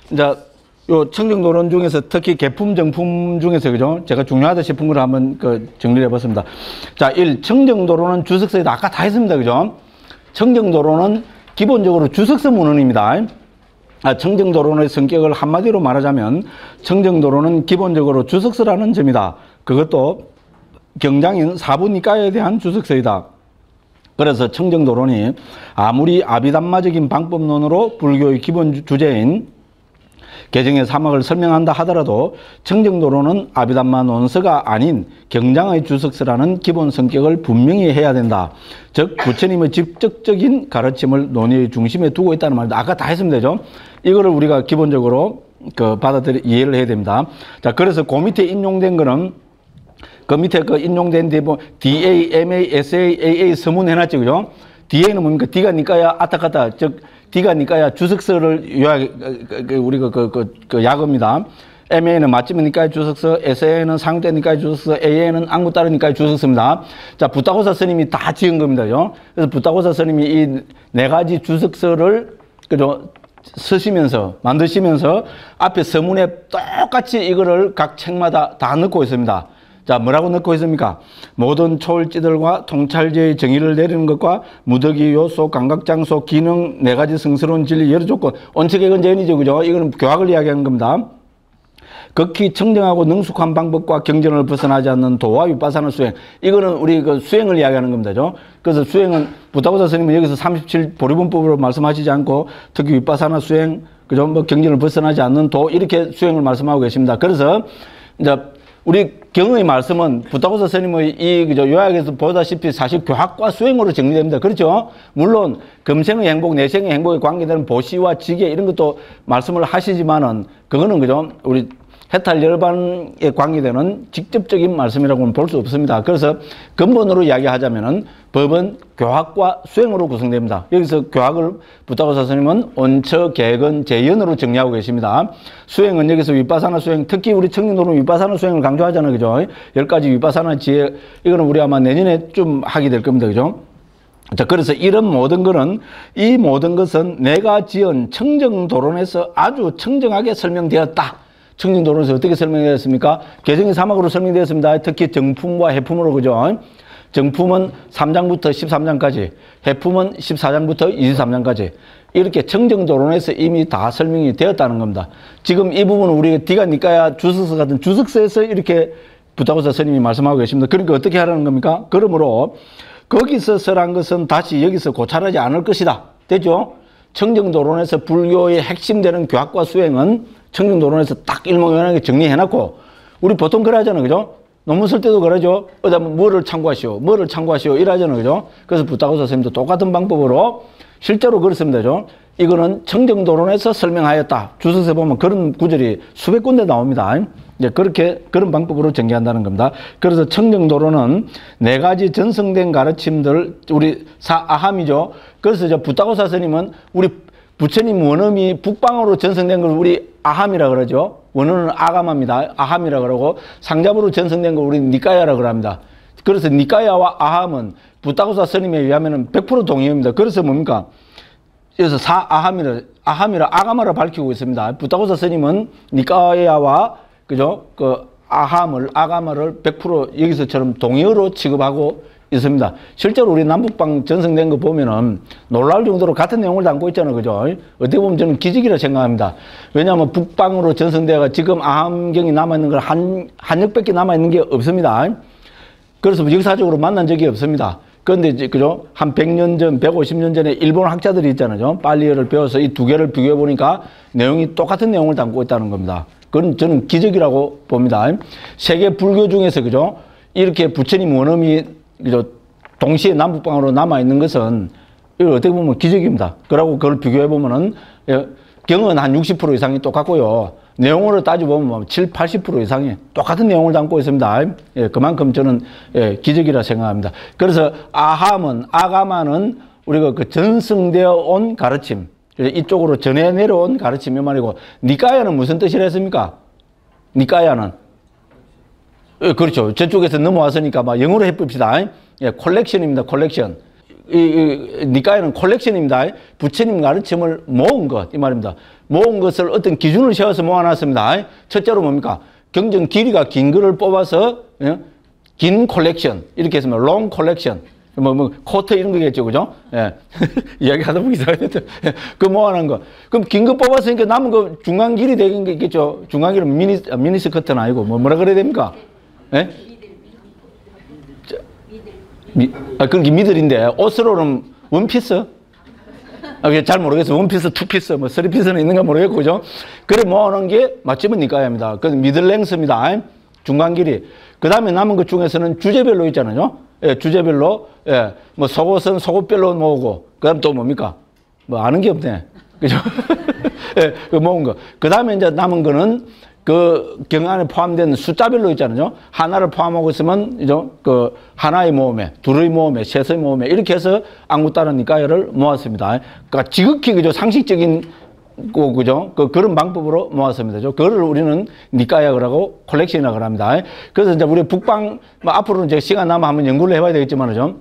이제 요 청정도론 중에서 특히 계품 정품 중에서 그죠? 제가 중요하다 싶은 걸 한번 정리를 해봤습니다. 자, 1. 청정도로는 주석서이다. 아까 다 했습니다. 그죠? 청정도로는 기본적으로 주석서 문헌입니다. 청정도론의 성격을 한마디로 말하자면 청정도론은 기본적으로 주석서라는 점이다. 그것도 경장인 사부니까에 대한 주석서이다. 그래서 청정도론이 아무리 아비담마적인 방법론으로 불교의 기본 주제인 개정의 사막을 설명한다 하더라도 청정도론은 아비담마 논서가 아닌 경장의 주석서라는 기본 성격을 분명히 해야 된다. 즉 부처님의 직접적인 가르침을 논의의 중심에 두고 있다는 말입니다. 아까 다 했으면 되죠. 이거를 우리가 기본적으로 이해를 해야 됩니다. 자, 그래서 그 밑에 인용된 거는 그 밑에 인용된 데 뭐 DA, MA, SA, AA 서문 해놨죠, 그죠? DA는 뭡니까? D가 니까야 아타카타, 즉 D가 니까야 주석서를 요약 우리가 약어입니다. MA는 맞지니까의 주석서, SA는 상대니까의 주석서, AA는 안구따르니까의 주석서입니다. 자, 붓다고사 스님이 다 지은 겁니다, 그죠? 그래서 붓다고사 스님이 이 네 가지 주석서를 그죠? 쓰시면서 만드시면서 앞에 서문에 똑같이 이거를 각 책마다 다 넣고 있습니다. 자, 뭐라고 넣고 있습니까? 모든 초월지들과 통찰제의 정의를 내리는 것과 무더기 요소, 감각장소, 기능, 네 가지 성스러운 진리, 여러 조건, 온척액은 제인이죠, 그죠? 이거는 교학을 이야기하는 겁니다. 극히 청정하고 능숙한 방법과 경전을 벗어나지 않는 도와 위파사나 수행. 이거는 우리 수행을 이야기하는 겁니다, 그죠? 그래서 수행은, 붓다고사 스님은 여기서 37 보리분법으로 말씀하시지 않고 특히 위파사나 수행, 그죠? 뭐 경전을 벗어나지 않는 도, 이렇게 수행을 말씀하고 계십니다. 그래서, 이제, 우리 경의 말씀은 붓다고사 스님의 그죠? 요약에서 보다시피 사실 교학과 수행으로 정리됩니다. 그렇죠? 물론, 금생의 행복, 내생의 행복에 관계되는 보시와 지계 이런 것도 말씀을 하시지만은, 그거는 그죠? 우리 해탈 열반에 관계되는 직접적인 말씀이라고는 볼 수 없습니다. 그래서 근본으로 이야기하자면은 법은 교학과 수행으로 구성됩니다. 여기서 교학을 붓다고사 스님은 온처, 개근, 재연으로 정리하고 계십니다. 수행은 여기서 위파사나 수행, 특히 우리 청년도는 위파사나 수행을 강조하잖아요. 그죠? 10가지 위파사나 지혜, 이거는 우리 아마 내년에 좀 하게 될 겁니다. 그죠? 자, 그래서 이런 모든 것은, 이 모든 것은 내가 지은 청정도론에서 아주 청정하게 설명되었다. 청정도론에서 어떻게 설명되었습니까? 개정의 사막으로 설명되었습니다. 특히 정품과 해품으로, 그죠? 정품은 3장부터 13장까지, 해품은 14장부터 23장까지. 이렇게 청정도론에서 이미 다 설명이 되었다는 겁니다. 지금 이 부분은 우리가 디가 니까야 주석서 같은 주석서에서 이렇게 붓다고사 스님이 말씀하고 계십니다. 그러니까 어떻게 하라는 겁니까? 그러므로 거기서 설한 것은 다시 여기서 고찰하지 않을 것이다. 되죠? 청정도론에서 불교의 핵심되는 교학과 수행은 청정도론에서 딱 일목요연하게 정리해놨고, 우리 보통 그래 하잖아요. 그죠? 논문 쓸 때도 그러죠. 어디 뭐를 참고하시오, 뭐를 참고하시오, 이러잖아요. 그죠? 그래서 붓다고사 선생님도 똑같은 방법으로 실제로 그렇습니다. 그죠? 이거는 청정도론에서 설명하였다. 주석서에 보면 그런 구절이 수백 군데 나옵니다. 이제 그런 방법으로 전개한다는 겁니다. 그래서 청정도론은 네 가지 전성된 가르침들, 우리 아함이죠. 그래서 붓다고사 스님은 우리 부처님 원음이 북방으로 전성된 걸 우리 아함이라 그러죠. 원어는 아가마입니다. 아함이라 그러고 상자부로 전성된 걸 우리 니까야라 그럽니다. 그래서 니까야와 아함은 붓다고사 스님에 의하면 100% 동의입니다. 그래서 뭡니까? 그래서 아함이라 아가마를 밝히고 있습니다. 붓다고사 스님은 니까야와 그죠? 아가마를 100% 여기서처럼 동의어로 취급하고 있습니다. 실제로 우리 남북방 전성된 거 보면은 놀라울 정도로 같은 내용을 담고 있잖아요. 그죠? 어떻게 보면 저는 기적이라 생각합니다. 왜냐하면 북방으로 전성되어가 지금 아함경이 남아있는 걸 한역밖에 남아있는 게 없습니다. 그래서 역사적으로 만난 적이 없습니다. 그런데 이제, 그죠? 한 100년 전, 150년 전에 일본 학자들이 있잖아요. 빨리어를 배워서 이 두 개를 비교해 보니까 내용이 똑같은 내용을 담고 있다는 겁니다. 그건 저는 기적이라고 봅니다. 세계 불교 중에서, 그죠? 이렇게 부처님 원음이 그죠? 동시에 남북방으로 남아있는 것은, 이거 어떻게 보면 기적입니다. 그러고 그걸 비교해보면은, 경은 한 60% 이상이 똑같고요. 내용으로 따져보면 7, 80% 이상이 똑같은 내용을 담고 있습니다. 그만큼 저는, 기적이라 생각합니다. 그래서 아가마는 우리가 전승되어 온 가르침, 이쪽으로 전해 내려온 가르침이 말이고, 니까야는 무슨 뜻이라 했습니까? 니까야는. 그렇죠. 저쪽에서 넘어왔으니까 막 영어로 해봅시다. 콜렉션입니다. 콜렉션. 니까야는 콜렉션입니다. 부처님 가르침을 모은 것, 이 말입니다. 모은 것을 어떤 기준을 세워서 모아놨습니다. 첫째로 뭡니까? 경정 길이가 긴 거를 뽑아서, 예? 긴 콜렉션. 이렇게 했으면, 롱 콜렉션. 코트 이런 거겠죠, 그죠? 예. 이야기하다 보기 이상하겠다. 그 모아놓은 거. 그럼 긴 거 뽑았으니까 남은 거 중간 길이 되는 게 있겠죠? 중간 길은 미니스커트는 아니고, 뭐라 그래야 됩니까? 예? 그게 미들인데, 옷으로는 원피스? 잘 모르겠어요. 원피스, 투피스, 뭐, 쓰리피스는 있는가 모르겠고, 그죠? 그래 모아놓은 게 맞지면 니까야입니다. 그래서 미들랭스입니다. 중간 길이. 그 다음에 남은 것 중에서는 주제별로 있잖아요. 예, 주제별로, 예, 뭐, 속옷은 속옷별로 모으고, 그 다음 또 뭡니까? 뭐, 아는 게 없네. 그죠? 예, 그 모은 거. 그 다음에 이제 남은 거는 그 경 안에 포함된 숫자별로 있잖아요. 하나를 포함하고 있으면, 이제 그 하나의 모음에, 둘의 모음에, 셋의 모음에, 이렇게 해서 안구따른 니까야를 모았습니다. 그러니까 지극히 그죠? 상식적인 그죠? 그런 방법으로 모았습니다. 그거를 우리는 니까야라고 콜렉션이라고 합니다. 그래서 이제 우리 북방, 뭐 앞으로는 제가 시간 남아 한번 연구를 해봐야 되겠지만은,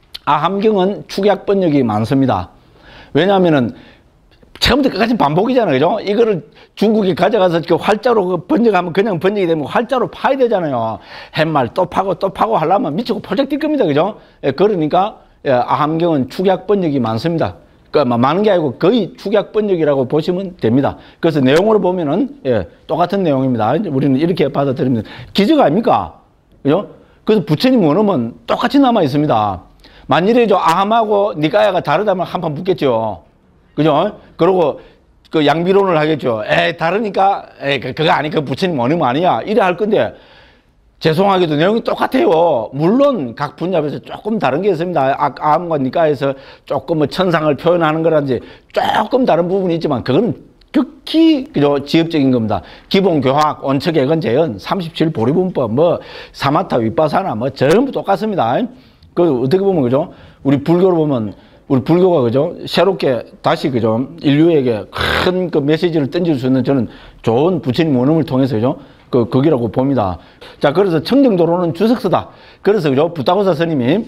아함경은 축약 번역이 많습니다. 왜냐하면은, 처음부터 끝까지 반복이잖아요. 그죠? 이거를 중국에 가져가서 그 활자로 그 번역하면 그냥 번역이 되면 활자로 파야 되잖아요. 햇말 또 파고 하려면 미치고 폴짝 뛸 겁니다. 그죠? 예, 그러니까, 예, 아함경은 축약 번역이 많습니다. 그러니까 많은 게 아니고 거의 축약 번역이라고 보시면 됩니다. 그래서 내용으로 보면은, 예, 똑같은 내용입니다. 우리는 이렇게 받아들입니다. 기적 아닙니까? 그죠? 그래서 부처님 원음은 똑같이 남아 있습니다. 만일에 아함하고 니까야가 다르다면 한판 붙겠죠. 그죠? 그러고 그 양비론을 하겠죠. 다르니까, 그거 아니, 그 부처님 원음 아니야. 이래 할 건데, 죄송하게도 내용이 똑같아요. 물론 각 분야에서 조금 다른 게 있습니다. 아함과 니까에서 조금 뭐 천상을 표현하는 거라든지 조금 다른 부분이 있지만 그거는 극히 그죠 지엽적인 겁니다. 기본 교학, 원칙, 예건, 재현, 37 보리분법, 뭐 사마타, 윗바사나 뭐 전부 똑같습니다. 그 어떻게 보면 그죠? 우리 불교로 보면 우리 불교가 그죠? 새롭게 다시 그죠? 인류에게 큰 그 메시지를 던질 수 있는 저는 좋은 부처님 원음을 통해서 그죠? 거기라고 봅니다. 자, 그래서 청정도로는 주석서다. 그래서 그죠? 부타고사 스님이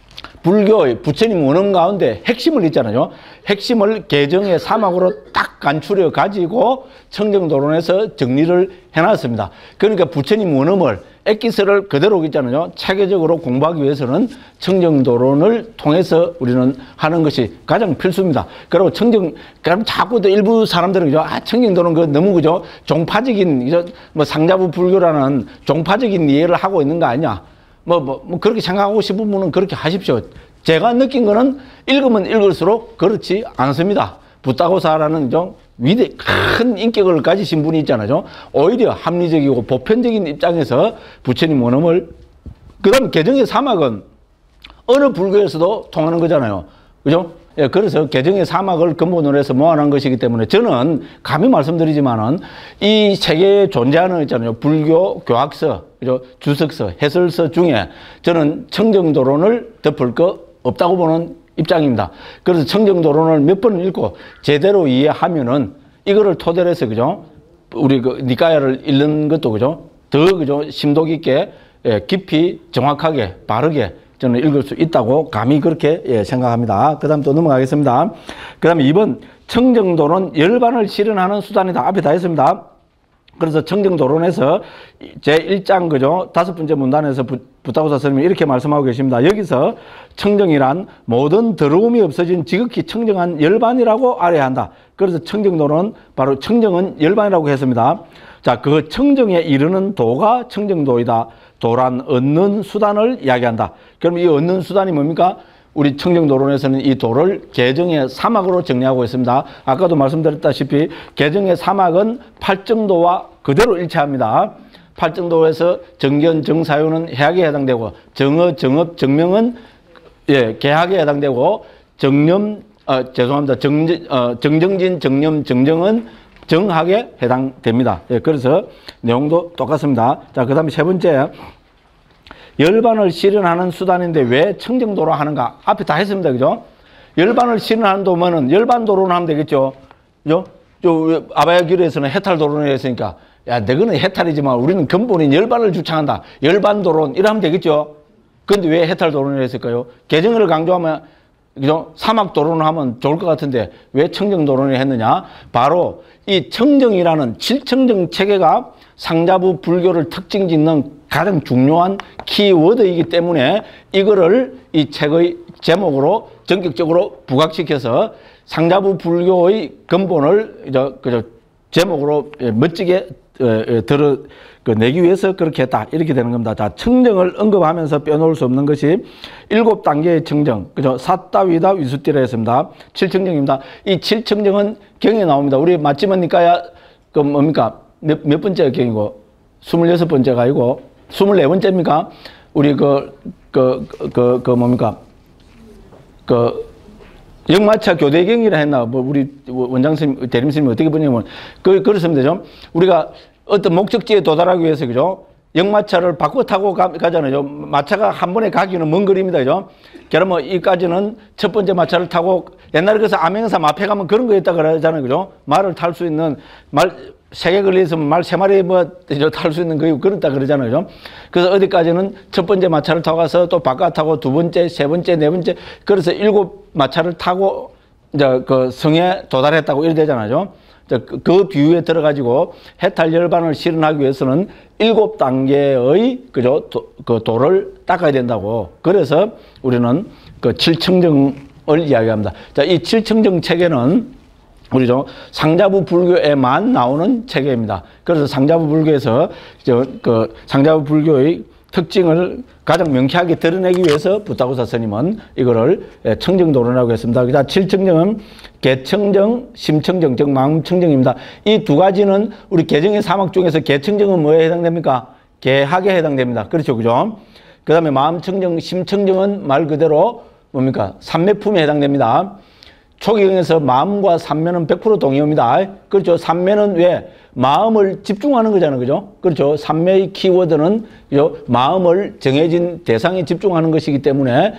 불교의 부처님 원음 가운데 핵심을 있잖아요. 핵심을 개정의 사막으로 딱 간추려 가지고 청정도론에서 정리를 해놨습니다. 그러니까 부처님 원음을 엑기스를 그대로 있잖아요. 체계적으로 공부하기 위해서는 청정도론을 통해서 우리는 하는 것이 가장 필수입니다. 그리고 그럼 자꾸 또 일부 사람들은 그죠? 청정도론 그 너무 그죠? 종파적인, 그죠? 뭐 상자부 불교라는 종파적인 이해를 하고 있는 거 아니냐? 뭐 그렇게 생각하고 싶은 분은 그렇게 하십시오. 제가 느낀 거는 읽으면 읽을수록 그렇지 않습니다. 부타고사라는 좀 큰 인격을 가지신 분이 있잖아요. 오히려 합리적이고 보편적인 입장에서 부처님 원음을, 그 다음 개정의 사막은 어느 불교에서도 통하는 거잖아요. 그죠? 예, 그래서 개정의 사막을 근본으로 해서 모아놓은 것이기 때문에 저는 감히 말씀드리지만은 이 세계에 존재하는 있잖아요. 불교 교학서, 그죠? 주석서, 해설서 중에 저는 청정도론을 덮을 거 없다고 보는 입장입니다. 그래서 청정도론을 몇 번을 읽고 제대로 이해하면은 이거를 토대로 해서 그죠? 우리 그 니까야를 읽는 것도 그죠? 더 그죠? 심도 깊게, 예, 깊이 정확하게 바르게 저는 읽을 수 있다고 감히 그렇게, 예, 생각합니다. 그 다음 또 넘어가겠습니다. 그 다음에 2번 청정도론 열반을 실현하는 수단이다. 앞에 다 했습니다. 그래서 청정도론에서 제1장 그죠? 5번째 문단에서 부타고사 스님이 이렇게 말씀하고 계십니다. 여기서 청정이란 모든 더러움이 없어진 지극히 청정한 열반이라고 알아야 한다. 그래서 청정도는 바로 청정은 열반이라고 했습니다. 자, 그 청정에 이르는 도가 청정도이다. 도란 얻는 수단을 이야기한다. 그럼 이 얻는 수단이 뭡니까? 우리 청정도론에서는 이 도를 개정의 사막으로 정리하고 있습니다. 아까도 말씀드렸다시피 개정의 사막은 팔정도와 그대로 일치합니다. 팔정도에서 정견, 정사유는 해학에 해당되고 정어, 정업, 정명은, 예, 개학에 해당되고 정정진, 정념, 정정은 정학에 해당됩니다. 예, 그래서 내용도 똑같습니다. 자, 그 다음에 세 번째. 열반을 실현하는 수단인데 왜 청정도로 하는가? 앞에 다 했습니다. 그죠? 열반을 실현하는 도면은 열반도로는 하면 되겠죠? 그죠? 아바야기르에서는 해탈도론을 했으니까, 야, 너희는 해탈이지만 우리는 근본인 열반을 주창한다. 열반도론, 이러면 되겠죠? 근데 왜 해탈도론을 했을까요? 개정을 강조하면, 그죠? 사막도론을 하면 좋을 것 같은데 왜 청정도론을 했느냐? 바로 이 청정이라는 칠청정 체계가 상자부 불교를 특징 짓는 가장 중요한 키워드이기 때문에 이거를 이 책의 제목으로 전격적으로 부각시켜서 상자부 불교의 근본을 제목으로 멋지게 내기 위해서 그렇게 했다. 이렇게 되는 겁니다. 자, 청정을 언급하면서 빼놓을 수 없는 것이 7단계의 청정. 그죠? 사따위다 위수띠라 했습니다. 7청정입니다. 이 7청정은 경에 나옵니다. 우리 맞지만니까야, 뭡니까? 몇 번째 경이고? 26번째가 아니고, 24번째입니까? 우리 뭡니까? 역마차 교대경이라 했나? 우리 원장님, 대림스님이 어떻게 보냐면, 그렇습니다. 좀. 우리가 어떤 목적지에 도달하기 위해서, 그죠? 역마차를 바꿔 타고 가잖아요. 마차가 한 번에 가기는 먼 거리입니다. 그죠? 그러면 이까지는 첫 번째 마차를 타고, 옛날에 그래서 암행사 마패 가면 그런 거 있다 그러잖아요. 그죠? 말을 탈 수 있는, 세 개 걸려있으면 말 세 마리 탈 수 있는 거 그렇다 그러잖아요. 그죠? 그래서 어디까지는 첫 번째 마차를 타고 가서 또 바꿔 타고 두 번째, 세 번째, 네 번째, 그래서 7마차를 타고, 이제 성에 도달했다고 이래 되잖아요. 그 비유에 들어가지고 해탈 열반을 실현하기 위해서는 7단계의 도를 닦아야 된다고. 그래서 우리는 7청정을 이야기합니다. 자, 이 7청정 체계는 우리죠 상자부 불교에만 나오는 체계입니다. 그래서 상자부 불교에서 상자부 불교의 특징을 가장 명쾌하게 드러내기 위해서 부타고사 스님은 이거를 청정도론이라고 했습니다. 자, 7청정은 개청정, 심청정, 즉 마음청정입니다. 이 두 가지는 우리 개정의 사막 중에서 개청정은 뭐에 해당됩니까? 개학에 해당됩니다. 그렇죠, 그죠? 그 다음에 마음청정, 심청정은 말 그대로 뭡니까? 삼매품에 해당됩니다. 초기경에서 마음과 삼매는 100% 동의합니다. 그렇죠. 삼매는 왜? 마음을 집중하는 거잖아요. 그죠? 그렇죠. 삼매의 키워드는 마음을 정해진 대상에 집중하는 것이기 때문에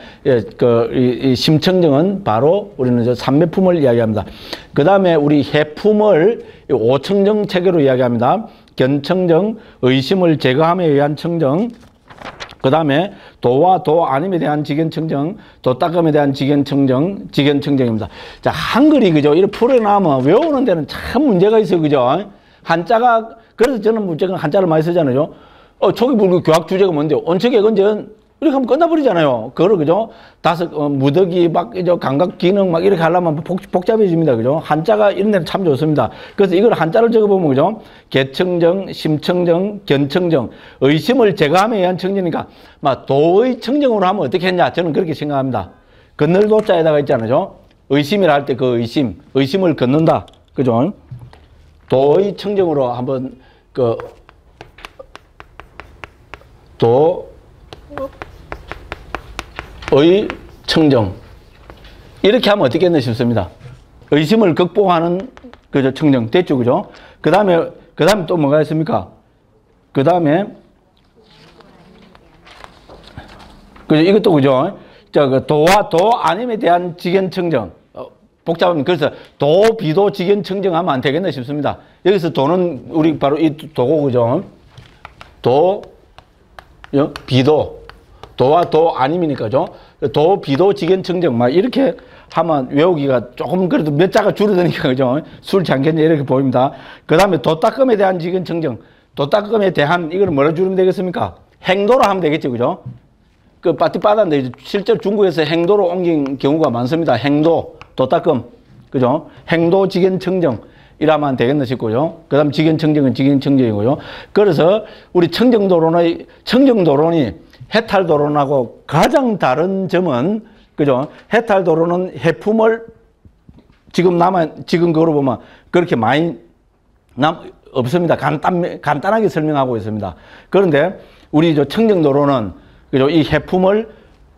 이 심청정은 바로 우리는 삼매품을 이야기합니다. 그 다음에 우리 해품을 오청정 체계로 이야기합니다. 견청정, 의심을 제거함에 의한 청정, 그 다음에 도와 도 아님에 대한 직견청정, 도닦음에 대한 직견청정입니다. 자, 한글이, 그죠? 이렇게 풀어나면 외우는 데는 참 문제가 있어요. 그죠? 한자가, 그래서 저는 무조건 한자를 많이 쓰잖아요. 초기불교 교학 주제가 뭔데요? 온척액은전 이렇게 하면 끝나버리잖아요. 그걸, 그죠? 무더기, 감각 기능 이렇게 하려면 복잡해집니다. 그죠? 한자가 이런 데는 참 좋습니다. 그래서 이걸 한자를 적어보면, 그죠? 개청정, 심청정, 견청정, 의심을 제거함에 의한 청정이니까, 도의 청정으로 하면 어떻게 했냐? 저는 그렇게 생각합니다. 건널 도자에다가 있잖아요. 의심이라 할 때 그 의심을 걷는다. 그죠? 도의 청정으로 한번, 의 청정 이렇게 하면 어떻겠나 싶습니다. 의심을 극복하는 청정 됐죠, 그죠? 그 다음에 또 뭐가 있습니까? 그 다음에 이것도 그죠? 도와 도 아님에 대한 직견청정 복잡합니다. 그래서 도 비도 직견청정하면 안 되겠나 싶습니다. 여기서 도는 우리 바로 이 도고, 그죠? 도 비도 도와 도 아님이니까죠. 도, 비도, 직견청정, 이렇게 하면 외우기가 조금 그래도 몇 자가 줄어드니까, 그죠? 술지 않겠냐, 이렇게 보입니다. 그 다음에 도닦음에 대한 직견청정. 도닦음에 대한, 이걸 뭐라 줄이면 되겠습니까? 행도로 하면 되겠죠, 그죠? 빠띠빠다인데, 실제로 중국에서 행도로 옮긴 경우가 많습니다. 행도, 도닦음, 그죠? 행도, 직견청정. 이라면 되겠나 싶고요. 그 다음 직견청정은 직견청정이고요. 그래서 우리 청정도론이 해탈도론하고 가장 다른 점은, 그죠? 해탈도론은 해품을 지금 그거로 보면 그렇게 많이 없습니다. 간단하게 설명하고 있습니다. 그런데 우리 청정도론은, 그죠? 이 해품을,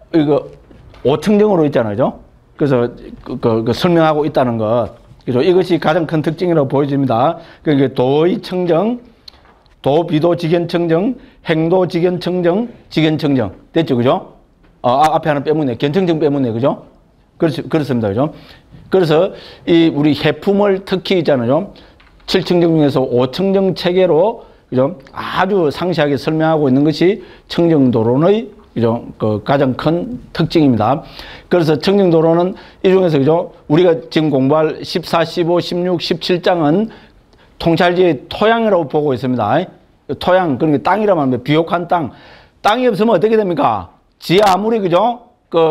오청정으로 있잖아요. 그죠? 그래서 설명하고 있다는 것. 그죠? 이것이 가장 큰 특징이라고 보여집니다. 그러니까 도의 청정, 도, 비도, 직견청정, 행도, 직견청정, 직견청정. 됐죠? 그죠? 앞에 하나 빼문네. 견청정 빼문네. 그죠? 그렇습니다. 그죠? 그래서 우리 해품을 특히 있잖아요. 7청정 중에서 5청정 체계로, 그죠? 아주 상세하게 설명하고 있는 것이 청정도론의, 그죠? 가장 큰 특징입니다. 그래서 청정도론은 이 중에서, 그죠? 우리가 지금 공부할 14, 15, 16, 17장은 통찰지의 토양이라고 보고 있습니다. 토양, 그러니까 땅이라고 하면 비옥한 땅. 땅이 없으면 어떻게 됩니까? 지 아무리, 그죠?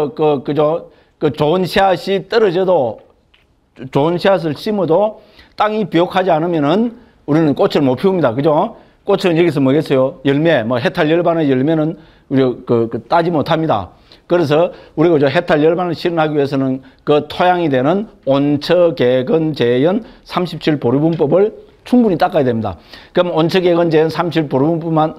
좋은 씨앗이 떨어져도, 좋은 씨앗을 심어도 땅이 비옥하지 않으면은 우리는 꽃을 못 피웁니다. 그죠? 꽃은 여기서 뭐겠어요? 열매, 뭐 해탈 열반의 열매는 우리 따지 못합니다. 그래서 우리가 해탈 열반을 실현하기 위해서는 그 토양이 되는 온처, 개근, 재연 37보리분법을 충분히 닦아야 됩니다. 그럼 온처, 개근, 재연 37보리분법만,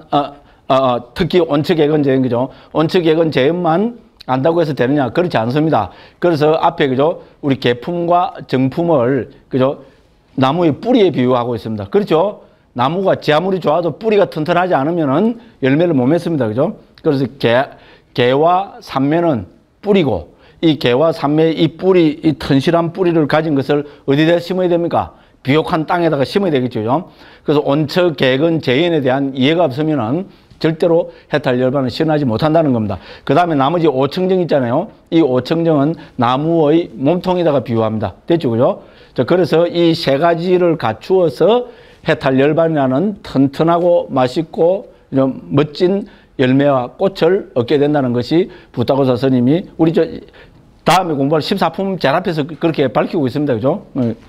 특히 온처, 개근, 재연, 그죠? 온처, 개근, 재연만 안다고 해서 되느냐? 그렇지 않습니다. 그래서 앞에, 그죠? 우리 개품과 정품을, 그죠? 나무의 뿌리에 비유하고 있습니다. 그렇죠? 나무가 지 아무리 좋아도 뿌리가 튼튼하지 않으면은 열매를 못 맺습니다. 그죠? 그래서 개와 삼매는 뿌리고, 이 개와 삼매의 이 뿌리, 이 튼실한 뿌리를 가진 것을 어디다 심어야 됩니까? 비옥한 땅에다가 심어야 되겠죠. 그래서 온처, 개근, 재연에 대한 이해가 없으면은 절대로 해탈 열반을 실현하지 못한다는 겁니다. 그 다음에 나머지 오청정 있잖아요. 이 오청정은 나무의 몸통에다가 비유합니다. 됐죠? 그죠? 자, 그래서 이 세 가지를 갖추어서 해탈 열반이라는 튼튼하고 맛있고 멋진 열매와 꽃을 얻게 된다는 것이 부타고사 스님이 우리 다음에 공부할 14품 제일 앞에서 그렇게 밝히고 있습니다. 그죠?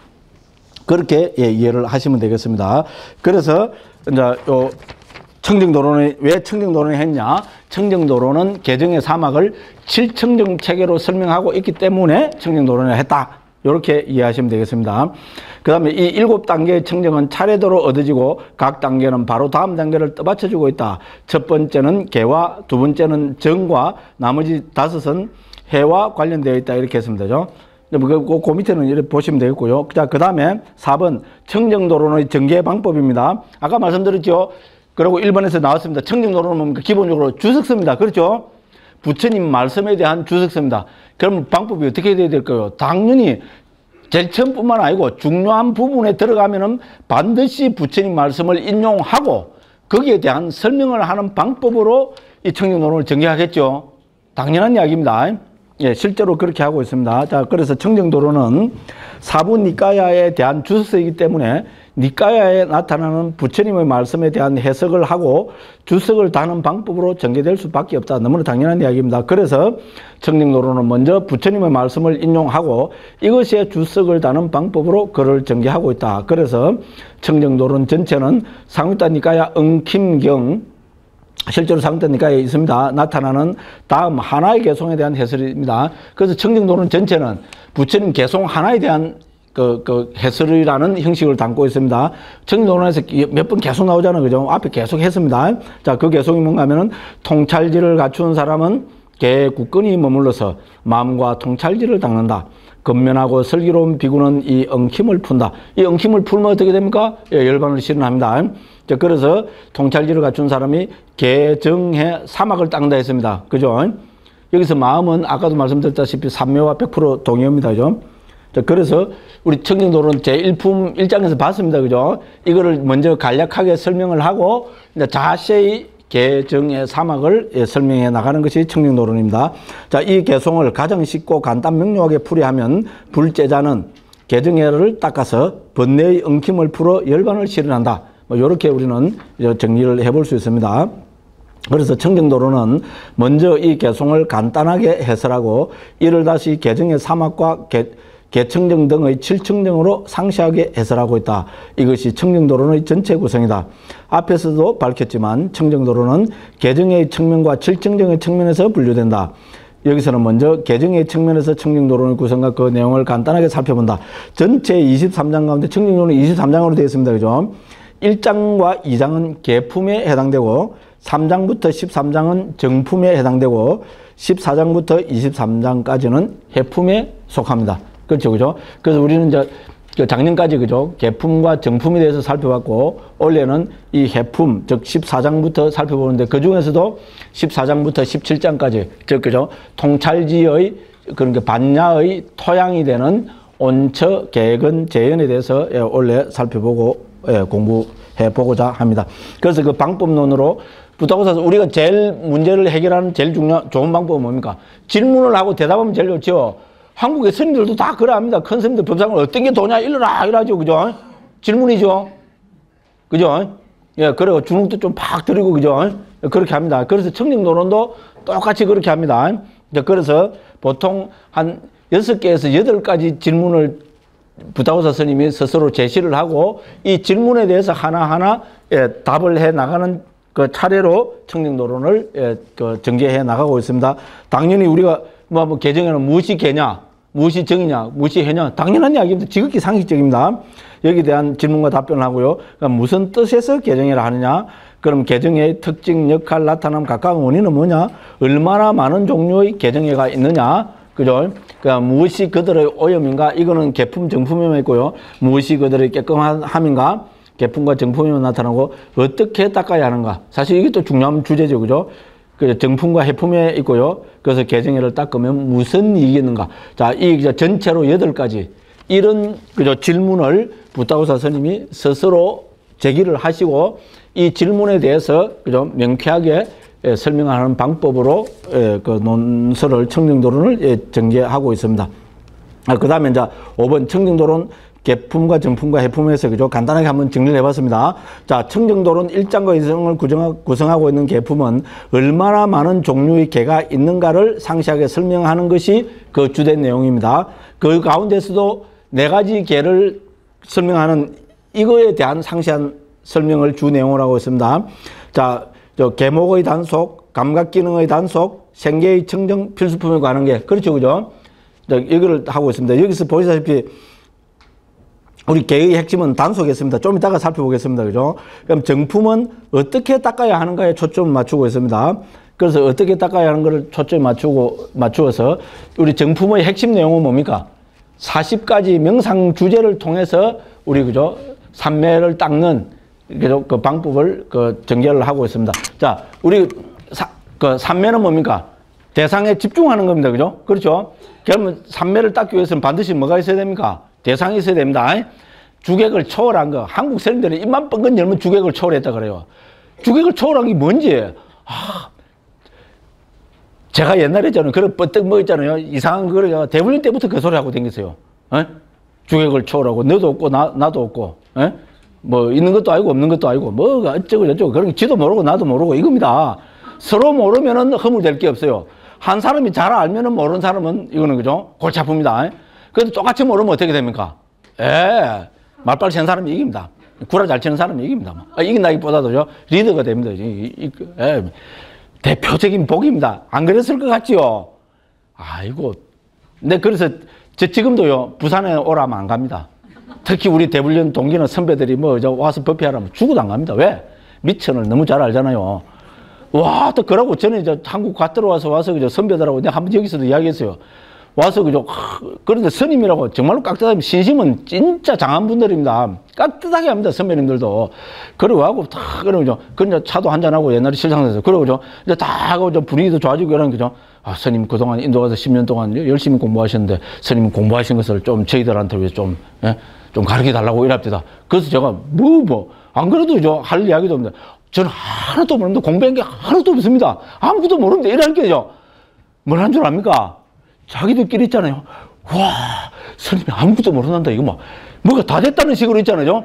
그렇게 이해를 하시면 되겠습니다. 그래서 이제 요 청정도론이 왜 청정도론을 했냐? 청정도론은 개정의 사막을 7청정 체계로 설명하고 있기 때문에 청정도론을 했다. 이렇게 이해하시면 되겠습니다. 그 다음에 이 7단계의 청정은 차례대로 얻어지고 각 단계는 바로 다음 단계를 떠받쳐주고 있다. 첫 번째는 개와, 두 번째는 정과, 나머지 5은 해와 관련되어 있다. 이렇게 했습니다. 그 밑에는 이렇게 보시면 되겠고요. 자, 그 다음에 4번 청정도론의 전개 방법입니다. 아까 말씀드렸죠. 그리고 1번에서 나왔습니다. 청정도론은 뭡니까? 기본적으로 주석서입니다. 그렇죠? 부처님 말씀에 대한 주석서입니다. 그럼 방법이 어떻게 돼야 될까요? 당연히 제일 처음뿐만 아니고 중요한 부분에 들어가면은 반드시 부처님 말씀을 인용하고 거기에 대한 설명을 하는 방법으로 이 청정도론을 전개하겠죠. 당연한 이야기입니다. 예, 실제로 그렇게 하고 있습니다. 자, 그래서 청정도론은 사부 니까야에 대한 주석서이기 때문에 니까야에 나타나는 부처님의 말씀에 대한 해석을 하고 주석을 다는 방법으로 전개될 수밖에 없다. 너무나 당연한 이야기입니다. 그래서 청정도론은 먼저 부처님의 말씀을 인용하고 이것의 주석을 다는 방법으로 글을 전개하고 있다. 그래서 청정도론 전체는 상유타 니까야 응킴경, 실제로 상유타 니까야에 있습니다. 나타나는 다음 하나의 개송에 대한 해설입니다. 그래서 청정도론 전체는 부처님 개송 하나에 대한 해설이라는 형식을 담고 있습니다. 청정도론에서 몇 번 계속 나오잖아요. 그죠? 앞에 계속 했습니다. 자, 그 개송이 뭔가 하면은 통찰지를 갖춘 사람은 개 굳건히 머물러서 마음과 통찰지를 닦는다. 근면하고 슬기로운 비구는 이 엉킴을 푼다. 이 엉킴을 풀면 어떻게 됩니까? 예, 열반을 실현합니다. 자, 그래서 통찰지를 갖춘 사람이 개정해 사막을 닦는다 했습니다. 그죠? 여기서 마음은 아까도 말씀드렸다시피 삼매와 100% 동의합니다. 그죠? 자, 그래서 우리 청정도론 제1품 1장에서 봤습니다. 그죠? 이거를 먼저 간략하게 설명을 하고 이제 자세히 개정의 사막을 설명해 나가는 것이 청정도론입니다. 자, 이 개송을 가장 쉽고 간단 명료하게 풀이하면 불제자는 개정해를 닦아서 번뇌의 엉킴을 풀어 열반을 실현한다. 뭐 이렇게 우리는 정리를 해볼 수 있습니다. 그래서 청정도론은 먼저 이 개송을 간단하게 해설하고 이를 다시 개정의 사막과 개청정 등의 7청정으로 상세하게 해설하고 있다. 이것이 청정도론의 전체 구성이다. 앞에서도 밝혔지만 청정도론은 개정의 측면과 7청정의 측면에서 분류된다. 여기서는 먼저 개정의 측면에서 청정도론의 구성과 그 내용을 간단하게 살펴본다. 전체 23장 가운데 청정도론은 23장으로 되어 있습니다. 그죠? 1장과 2장은 개품에 해당되고 3장부터 13장은 정품에 해당되고 14장부터 23장까지는 해품에 속합니다. 그렇죠, 그죠? 그래서 우리는 이제 작년까지 그죠? 개품과 정품에 대해서 살펴봤고 올해는 이 해품, 즉 14장부터 살펴보는데 그 중에서도 14장부터 17장까지 즉 그죠? 통찰지의 그런 게 반야의 토양이 되는 온처, 개근, 재연에 대해서 올해 살펴보고 공부해 보고자 합니다. 그래서 그 방법론으로 부타고사에서 우리가 제일 문제를 해결하는 제일 좋은 방법은 뭡니까? 질문을 하고 대답하면 제일 좋죠. 한국의 스님들도 다 그래 합니다. 큰 스님들 법상을 어떤 게 도냐? 일러라! 이러죠. 그죠? 질문이죠. 그죠? 예, 그리고 주눅도 좀 팍 들이고, 그죠? 그렇게 합니다. 그래서 청정도론도 똑같이 그렇게 합니다. 그래서 보통 한 6개에서 8가지 질문을 부타고사 스님이 스스로 제시를 하고 이 질문에 대해서 하나하나 답을 해 나가는 그 차례로 청정도론을 전개해 나가고 있습니다. 당연히 우리가 뭐 개정에는 무엇이 개냐, 무엇이 정이냐, 무엇이 해냐, 당연한 이야기입니다. 지극히 상식적입니다. 여기에 대한 질문과 답변을 하고요. 그러니까 무슨 뜻에서 개정이라 하느냐? 그럼 개정의 특징, 역할, 나타남, 가까운 원인은 뭐냐? 얼마나 많은 종류의 개정회가 있느냐? 그죠? 그러니까 무엇이 그들의 오염인가? 이거는 개품, 정품에만 있고요. 무엇이 그들의 깨끗함인가? 개품과 정품에만 나타나고 어떻게 닦아야 하는가? 사실 이게 또 중요한 주제죠. 그죠? 그 정품과 해품에 있고요. 그래서 개정회를 닦으면 무슨 이익이 있는가? 자, 이 전체로 8가지 이런 그죠 질문을 부타고사 스님이 스스로 제기를 하시고 이 질문에 대해서 그죠 명쾌하게 설명하는 방법으로 그 논설을 청정도론을 전개하고 있습니다. 그 다음에 이제 5번 청정도론 개품과 정품과 해품에서 그죠 간단하게 한번 정리를 해봤습니다. 자, 청정도론 1장과 2장을 구성하고 있는 개품은 얼마나 많은 종류의 개가 있는가를 상세하게 설명하는 것이 그 주된 내용입니다. 그 가운데서도 4가지 개를 설명하는 이거에 대한 상세한 설명을 주 내용으로 하고 있습니다. 자, 개목의 단속, 감각기능의 단속, 생계의 청정, 필수품에 관한 게 그렇죠, 그죠? 이거를 하고 있습니다. 여기서 보시다시피 우리 개의 핵심은 단속이었습니다. 좀 이따가 살펴보겠습니다. 그죠? 그럼 정품은 어떻게 닦아야 하는가에 초점을 맞추고 있습니다. 그래서 어떻게 닦아야 하는 것을 초점을 맞추어서 우리 정품의 핵심 내용은 뭡니까? 40가지 명상 주제를 통해서 우리 그죠? 삼매를 닦는 그 방법을 전개를 하고 있습니다. 자, 우리 그 삼매는 뭡니까? 대상에 집중하는 겁니다. 그죠? 그렇죠? 그러면 삼매를 닦기 위해서는 반드시 뭐가 있어야 됩니까? 대상이 있어야 됩니다. 주객을 초월한 거. 한국 사람들은 입만 뻥긋 열면 주객을 초월했다 그래요. 주객을 초월한 게 뭔지. 제가 옛날에 저는 그런 뻗떡 뭐 있잖아요. 이상한 거를 대불린 때부터 그 소리 하고 다녔어요. 주객을 초월하고 너도 없고 나도 없고 뭐 있는 것도 아니고 없는 것도 아니고 뭐가 어쩌고 저쩌고 그런 게 지도 모르고 나도 모르고 이겁니다. 서로 모르면은 허물될 게 없어요. 한 사람이 잘 알면은 모르는 사람은 이거는 그죠? 골치 아픕니다. 그래도 똑같이 모르면 어떻게 됩니까? 말빨 센 사람이 이깁니다. 구라 잘 치는 사람이 이깁니다. 이긴다기보다도요, 리더가 됩니다. 대표적인 복입니다. 안 그랬을 것 같지요? 아이고. 근데 그래서 지금도요, 부산에 오라면 안 갑니다. 특히 우리 대불련 동기는 선배들이 와서 법회하라면 죽어도 안 갑니다. 왜? 미천을 너무 잘 알잖아요. 와, 또 그러고 저는 한국 갓 들어와서 그저 선배들하고 내가 한번 여기서도 이야기했어요. 와서 그저 그런데 스님이라고 정말로 깍듯하면 신심은 진짜 장한 분들입니다. 깍듯하게 합니다. 선배님들도. 그러고 하고 다 그러죠. 그냥 차도 한잔 하고 옛날에 실상에서 그러고 이제 다 하고 좀 분위기도 좋아지고 이러는 거죠. 스님 그동안 인도 가서 10년 동안 열심히 공부하셨는데 스님 공부하신 것을 좀 저희들한테 왜 좀 가르쳐 달라고 이랍니다. 그래서 제가 안 그래도 할 이야기도 없는데 저는 하나도 모르는데 공부한 게 하나도 없습니다. 아무것도 모르는데 이러는 게죠. 뭘 한 줄 압니까? 자기들끼리 있잖아요. 와, 스님이 아무것도 모르는다. 이거 뭐가 다 됐다는 식으로 있잖아요.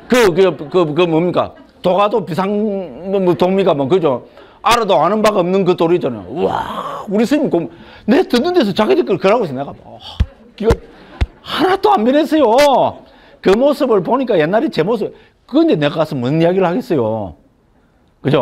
뭡니까? 도가도 비상도입니까? 그죠? 알아도 아는 바가 없는 그 도리 있잖아요. 와, 우리 스님 내 듣는 데서 자기들끼리 그러고 있어. 내가 이거 하나도 안 변했어요. 그 모습을 보니까 옛날에 제 모습. 그런데 내가 가서 뭔 이야기를 하겠어요. 그죠?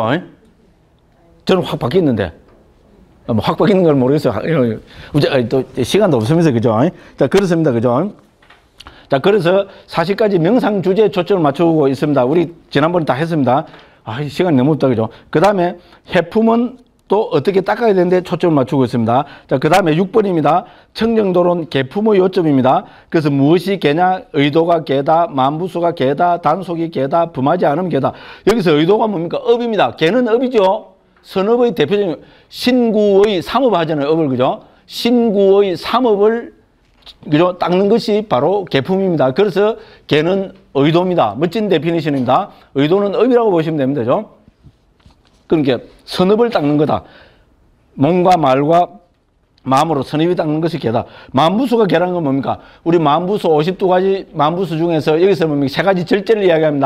저는 확 바뀌었는데. 확 바뀌는 걸 모르겠어요. 또 시간도 없으면서, 그죠? 자, 그렇습니다. 그죠? 자, 그래서 40가지 명상 주제에 초점을 맞추고 있습니다. 우리 지난번에 다 했습니다. 시간이 너무 없다. 그죠? 그 다음에 해품은 또 어떻게 닦아야 되는데 초점을 맞추고 있습니다. 자, 그 다음에 6번입니다. 청정도론 개품의 요점입니다. 그래서 무엇이 개냐? 의도가 개다, 만부수가 개다, 단속이 개다, 범하지 않으면 개다. 여기서 의도가 뭡니까? 업입니다. 개는 업이죠. 선업의 대표적인 신구의 삼업 하잖아요. 업을, 그죠? 신구의 삼업을, 그죠? 닦는 것이 바로 개품입니다. 그래서 개는 의도입니다. 멋진 데피니션입니다. 의도는 업이라고 보시면 됩니다. 그죠? 그러니까 선업을 닦는 거다. 몸과 말과 마음으로 선입이 닦는 것이 개다. 만부수가 개라는 건 뭡니까? 우리 만부수 52가지 만부수 중에서 여기서 뭡니까? 3가지 절제를 이야기합니다.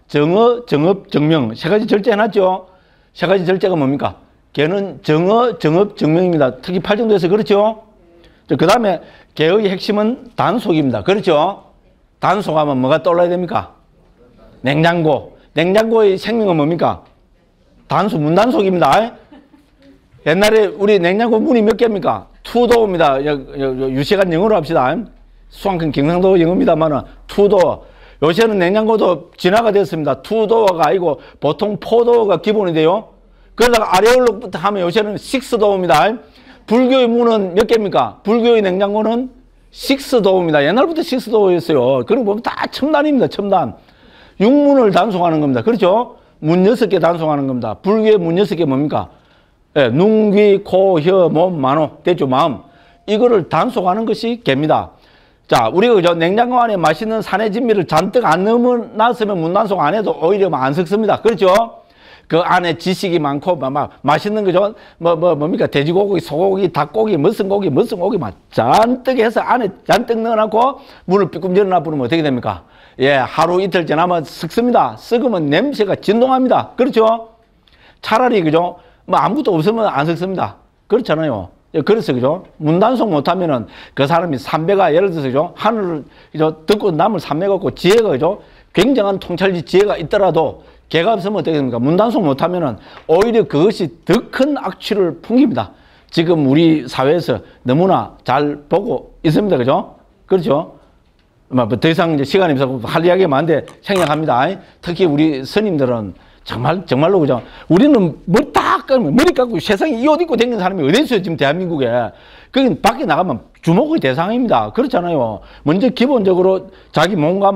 정어, 정업, 정명. 세 가지 절제 해놨죠? 세 가지 절제가 뭡니까? 개는 정어, 정업, 정명입니다. 특히 팔정도에서 그렇죠? 그 다음에 개의 핵심은 단속입니다. 그렇죠? 단속하면 뭐가 떠올라야 됩니까? 냉장고. 냉장고의 생명은 뭡니까? 단속, 문단속입니다. 옛날에 우리 냉장고 문이 몇 개입니까? 투도어입니다. 유시간 영어로 합시다. 수강큰 경상도 영어입니다만 투도어. 요새는 냉장고도 진화가 됐습니다. 투도어가 아니고 보통 포도어가 기본이 돼요. 그러다가 아래올로부터 하면 요새는 식스도어입니다. 불교의 문은 몇 개입니까? 불교의 냉장고는 식스도어입니다. 옛날부터 식스도어였어요. 그런 거 보면 다 첨단입니다. 첨단. 육문을 단속하는 겁니다. 그렇죠? 문 6개 단속하는 겁니다. 불교의 문 6개 뭡니까? 예, 눈, 귀, 코, 혀, 몸, 만호, 대조, 마음. 이거를 단속하는 것이 개입니다. 자, 우리가 그죠? 냉장고 안에 맛있는 산의 진미를 잔뜩 안 넣어놨으면 문 단속 안 해도 오히려 안 섞습니다. 그렇죠? 그 안에 지식이 많고, 막, 맛있는 거죠? 뭡니까? 돼지고기, 소고기, 닭고기, 무슨 고기 막 잔뜩 해서 안에 잔뜩 넣어놓고 문을 삐끔 열어놔버리면 어떻게 됩니까? 예, 하루 이틀 지나면 썩습니다. 썩으면 냄새가 진동합니다. 그렇죠? 차라리, 그죠? 뭐 아무것도 없으면 안 썩습니다. 그렇잖아요. 예, 그래서, 그죠? 문단속 못하면은 그 사람이 삼배가 예를 들어서, 그죠? 하늘을, 그죠? 듣고 남을 삼배가 없고 지혜가, 그죠? 굉장한 통찰지 지혜가 있더라도 개가 없으면 어떻게 됩니까? 문단속 못하면은 오히려 그것이 더 큰 악취를 풍깁니다. 지금 우리 사회에서 너무나 잘 보고 있습니다. 그죠? 그렇죠? 더 이상 이제 시간이 없어서 할 이야기가 많은데 생략합니다. 특히 우리 스님들은 정말로 그죠? 우리는 머리 딱 감고 머리 감고 세상에 이 옷 입고 다니는 사람이 어디 있어요? 지금 대한민국에. 거긴 밖에 나가면 주목의 대상입니다. 그렇잖아요. 먼저 기본적으로 자기 몸과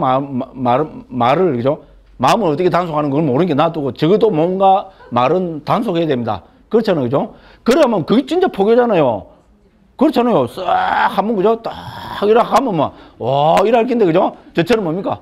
말을 그죠? 마음을 어떻게 단속하는 걸 모르는 게 놔두고 적어도 몸과 말은 단속해야 됩니다. 그렇잖아요. 그죠? 그러면 그게 진짜 포교잖아요. 그렇잖아요. 싹 하면 그죠? 딱 이렇게 하면 막 와 이럴 텐데 그죠? 저처럼 뭡니까?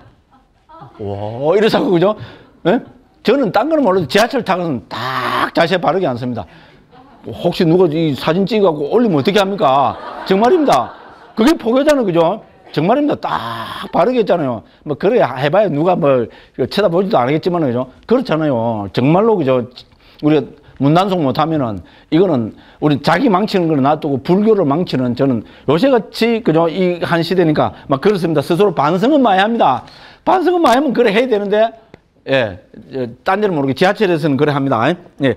와 이래서 그죠? 예? 저는 딴 거는 몰라도 지하철 타고는 딱 자세 바르게 앉습니다. 혹시 누가 이 사진 찍어갖고 올리면 어떻게 합니까? 정말입니다. 그게 포교잖아요. 그죠? 정말입니다. 딱 바르게 했잖아요. 뭐, 그래, 해봐야 누가 뭐, 쳐다보지도 않겠지만, 그죠? 그렇잖아요. 정말로, 그죠? 우리가 문단속 못하면은, 이거는, 우리 자기 망치는 걸 놔두고 불교를 망치는 저는 요새같이, 그죠? 이 한 시대니까, 막 그렇습니다. 스스로 반성은 많이 합니다. 반성은 많이 하면 그래 해야 되는데, 예, 딴 데는 모르게 지하철에서는 그래 합니다. 예.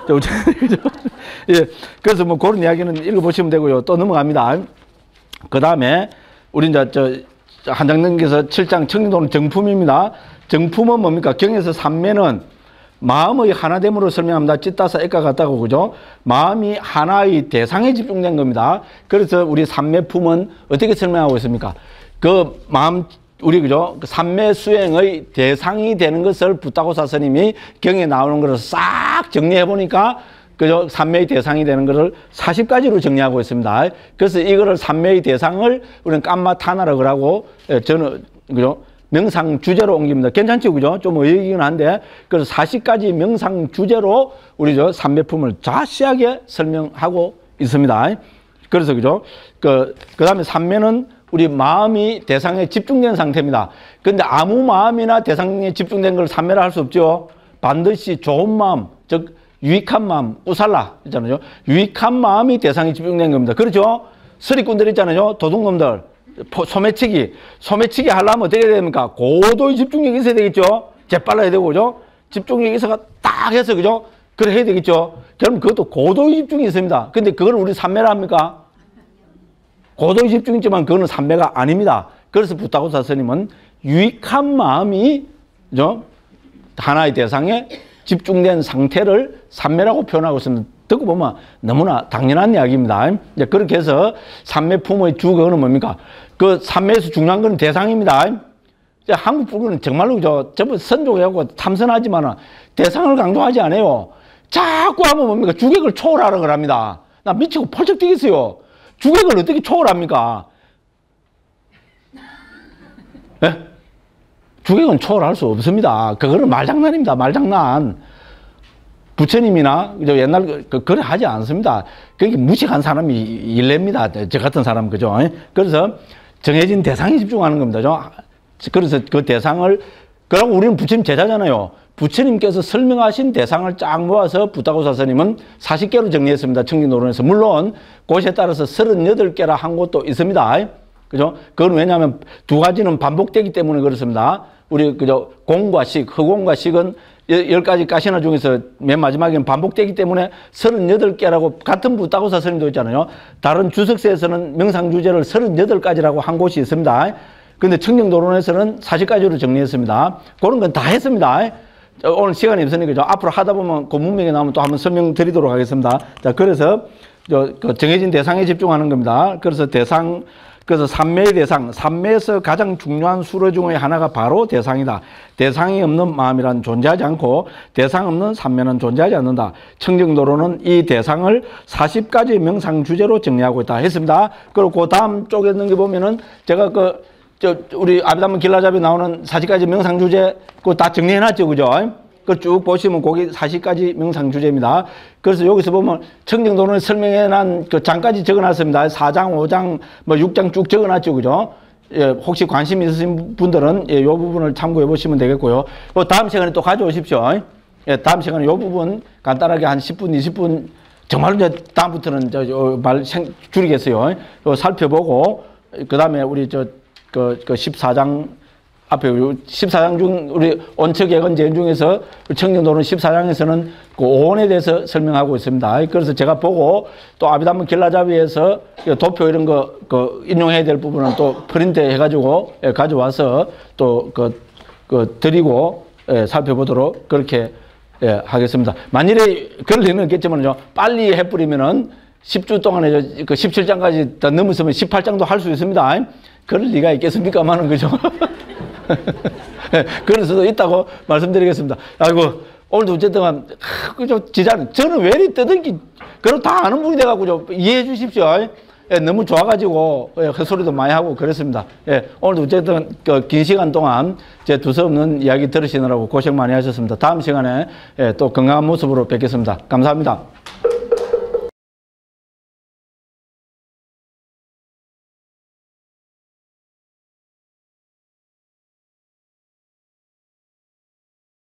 예. 그래서 뭐 그런 이야기는 읽어보시면 되고요. 또 넘어갑니다. 그 다음에, 우리 이제 한 장 넘겨서 7장 청정도는 정품입니다. 정품은 뭡니까? 경에서 삼매는 마음의 하나됨으로 설명합니다. 찢다사 액과 같다고 그죠? 마음이 하나의 대상에 집중된 겁니다. 그래서 우리 삼매품은 어떻게 설명하고 있습니까? 그 마음 우리 그죠? 그 삼매 수행의 대상이 되는 것을 붓다고사 스님이 경에 나오는 것을 싹 정리해 보니까 그죠? 삼매의 대상이 되는 것을 40가지로 정리하고 있습니다. 그래서 이거를 삼매의 대상을 우리는 깜마타나라고 하고, 저는, 그죠? 명상 주제로 옮깁니다. 괜찮죠? 그죠? 좀 의외이긴 한데, 그래서 40가지 명상 주제로 우리 삼매품을 자세하게 설명하고 있습니다. 그래서, 그죠? 그 다음에 삼매는 우리 마음이 대상에 집중된 상태입니다. 근데 아무 마음이나 대상에 집중된 걸 삼매라 할 수 없죠. 반드시 좋은 마음, 즉, 유익한 마음, 우살라 있잖아요. 유익한 마음이 대상에 집중된 겁니다. 그렇죠? 서리꾼들 있잖아요. 도둑놈들. 소매치기 하려면 어떻게 해야 됩니까? 고도의 집중력이 있어야 되겠죠? 재빨라야 되고, 그죠? 집중력이 있어가 딱 해서, 그죠? 그래 해야 되겠죠? 그럼 그것도 고도의 집중이 있습니다. 근데 그걸 우리 삼매라 합니까? 고도의 집중이 있지만 그거는 삼매가 아닙니다. 그래서 붓다고사 스님은 유익한 마음이, 그죠? 하나의 대상에 집중된 상태를 삼매라고 표현하고 있습니다. 듣고 보면 너무나 당연한 이야기입니다. 이제 그렇게 해서 삼매품의 주거는 뭡니까? 그 삼매에서 중요한 건 대상입니다. 이제 한국 불교는 정말로 전부 선종하고 참선하지만 대상을 강조하지 않아요. 자꾸 하면 뭡니까? 주객을 초월하라고 합니다. 나 미치고 펄쩍 뛰겠어요. 주객을 어떻게 초월합니까? 네? 주객은 초월할 수 없습니다. 그거는 말장난입니다. 말장난. 부처님이나 옛날 그래 하지 않습니다. 그게 무식한 사람이 일렙니다. 저 같은 사람 그죠? 그래서 정해진 대상에 집중하는 겁니다. 그래서 그 대상을 그러고 우리는 부처님 제자잖아요. 부처님께서 설명하신 대상을 쫙 모아서 부타고사 스님은 40개로 정리했습니다. 청정도론에서. 물론 곳에 따라서 38개라 한 곳도 있습니다. 그죠? 그건 왜냐하면 두 가지는 반복되기 때문에 그렇습니다. 우리 그저 공과 식, 허공과 식은 10가지 가시나 중에서 맨 마지막에는 반복되기 때문에 38개라고 같은 부타고사 스님도 있잖아요. 다른 주석서에서는 명상주제를 38가지라고 한 곳이 있습니다. 근데 청정도론에서는 40가지로 정리했습니다. 그런 건 다 했습니다. 오늘 시간이 없으니까 앞으로 하다 보면 그 문맥에 나오면 또 한번 설명드리도록 하겠습니다. 자, 그래서 그 정해진 대상에 집중하는 겁니다. 그래서 그래서 삼매의 대상, 삼매에서 가장 중요한 수로 중에 하나가 바로 대상이다. 대상이 없는 마음이란 존재하지 않고 대상 없는 삼매는 존재하지 않는다. 청정도론은 이 대상을 40가지 명상 주제로 정리하고 있다 했습니다. 그리고 그 다음 쪽에 있는 게 보면은 제가 우리 아비담문 길라잡이 나오는 40가지 명상 주제 그거 다 정리해놨죠, 그죠? 그 쭉 보시면 거기 40가지 명상 주제입니다. 그래서 여기서 보면 청정도론을 설명해놓은 그 장까지 적어놨습니다. 4장, 5장, 뭐 6장 쭉 적어놨죠, 그죠? 예, 혹시 관심 있으신 분들은 이 부분을 참고해 보시면 되겠고요. 다음 시간에 또 가져오십시오. 예, 다음 시간에 이 부분 간단하게 한 10분, 20분 정말 이제 다음부터는 말 줄이겠어요. 살펴보고 그 다음에 우리 그 14장 앞에 14장 중 우리 온척예건 중에서 청정도론 14장에서는 그 오온에 대해서 설명하고 있습니다. 그래서 제가 보고 또 아비담문 길라잡이에서 도표 이런 거 인용해야 될 부분은 또 프린트 해가지고 가져와서 또 드리고 살펴보도록 그렇게 하겠습니다. 만일에 그럴 리는 있겠지만요. 빨리 해버리면은 10주 동안에 그 17장까지 다 넘었으면 18장도 할 수 있습니다. 그럴 리가 있겠습니까만은 그죠? 그럴 수도 있다고 말씀드리겠습니다. 아이고, 오늘도 어쨌든, 그죠? 저는 왜 이리 떠들기, 그럼 다 아는 분이 돼가지고 이해해 주십시오. 예, 너무 좋아가지고, 헛소리도 많이 하고 그랬습니다. 예, 오늘도 어쨌든 긴 시간 동안 제 두서없는 이야기 들으시느라고 고생 많이 하셨습니다. 다음 시간에 또 건강한 모습으로 뵙겠습니다. 감사합니다.